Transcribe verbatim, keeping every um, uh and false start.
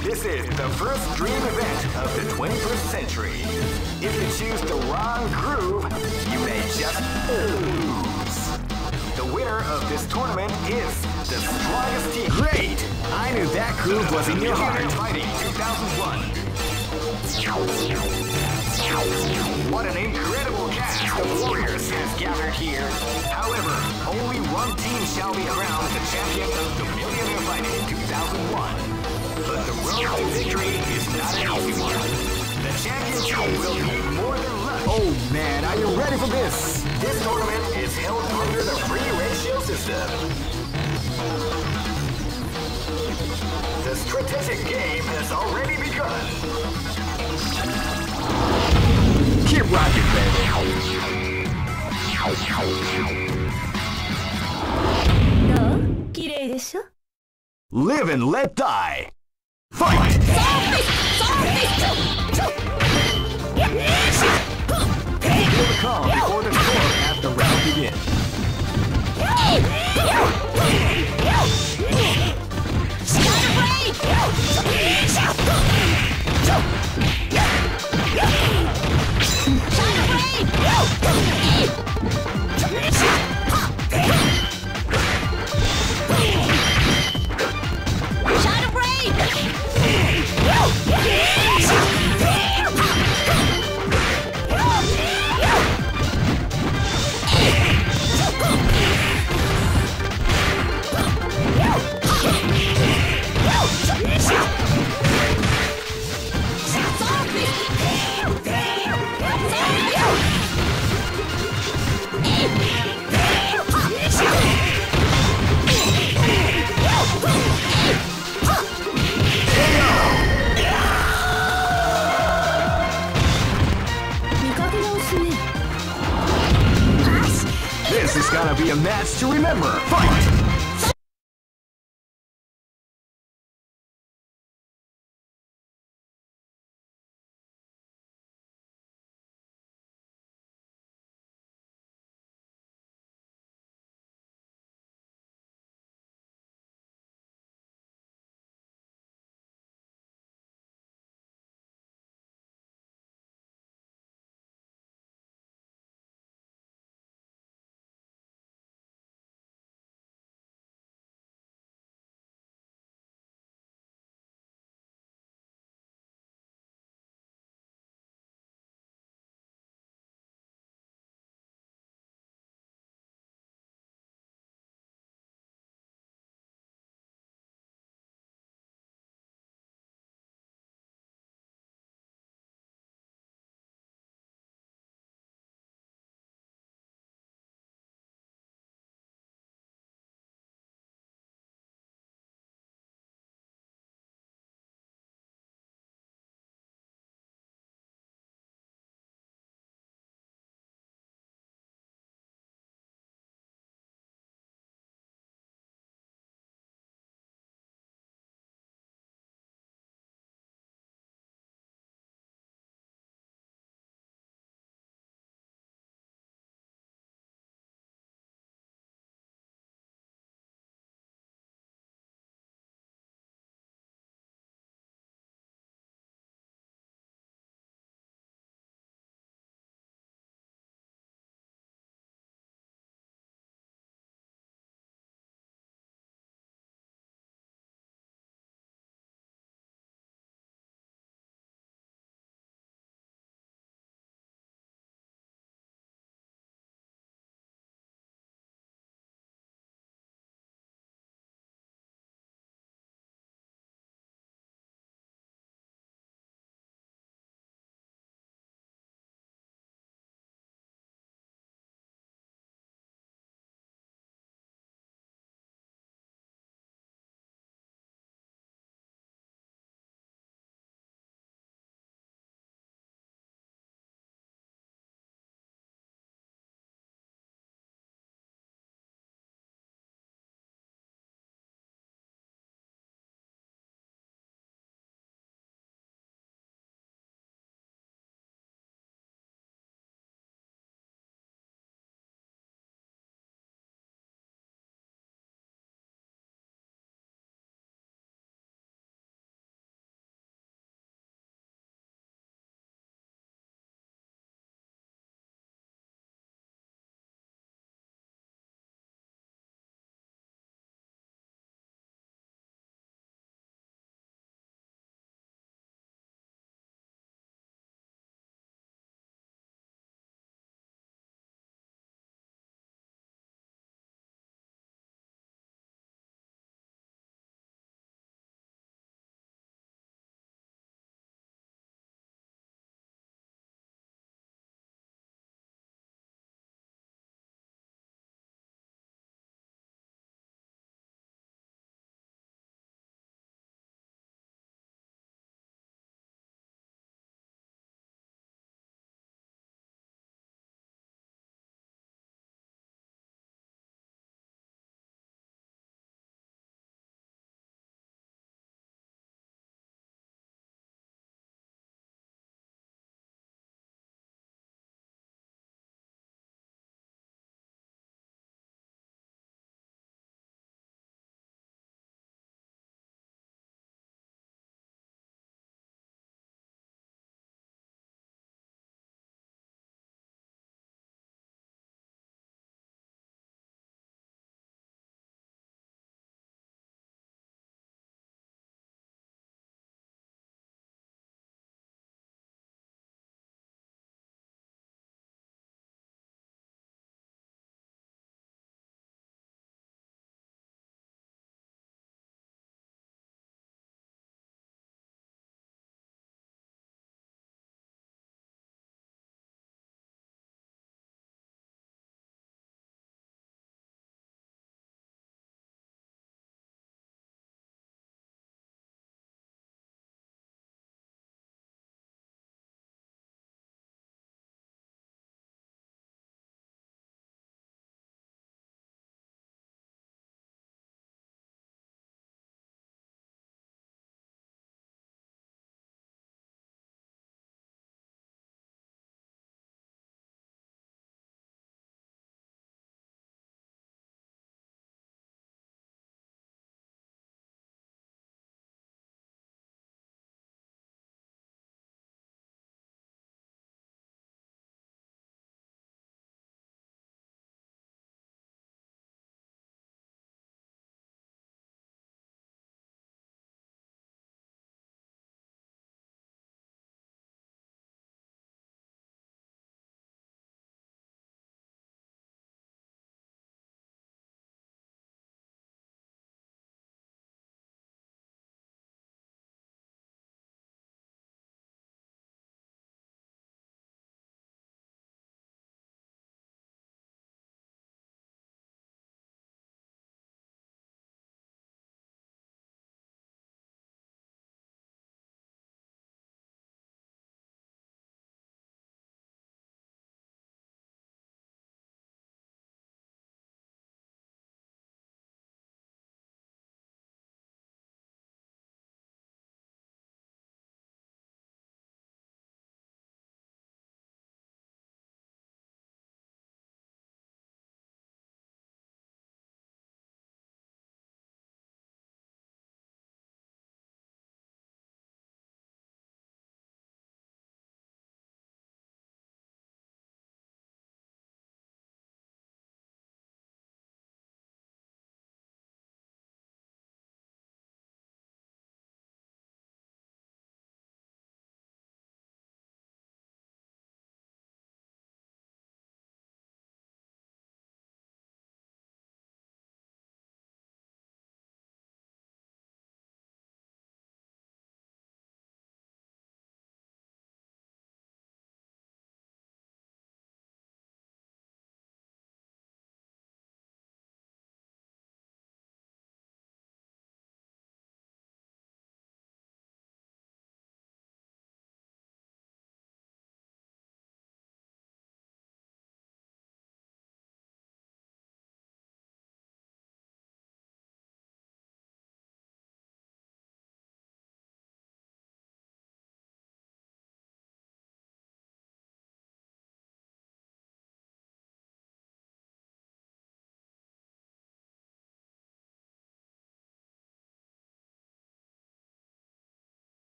This is the first dream event of the twenty-first century. If you choose the wrong groove, you may just lose. The winner of this tournament is the strongest team. Great! I knew that groove was in your heart. Fighting two thousand one. What an incredible cast of warriors has gathered here. However, only one team shall be crowned the champion of the Millionaire Fighting two thousand one. But the road to victory is not an easy one. The champion team will need more than luck. Oh man, are you ready for this? This tournament is held under the free ratio system. The strategic game has already begun. Keep rocking, baby. どう？綺麗でしょ？ Live and let die. Fight! Feel the calm before the storm as the round begins. This is gonna be a match to remember. Fight!